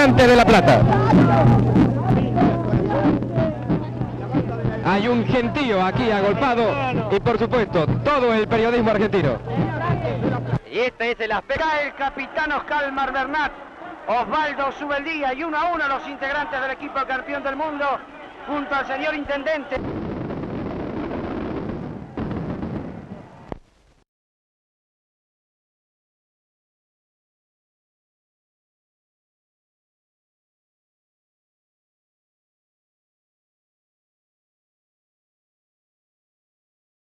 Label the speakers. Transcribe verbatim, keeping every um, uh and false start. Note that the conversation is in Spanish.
Speaker 1: Estudiantes de La Plata. Hay un gentío aquí agolpado y por supuesto todo el periodismo argentino.
Speaker 2: Y este es el aspecto. El capitán Oscar Bernat, Osvaldo Subeldía y uno a uno los integrantes del equipo campeón del mundo junto al señor intendente.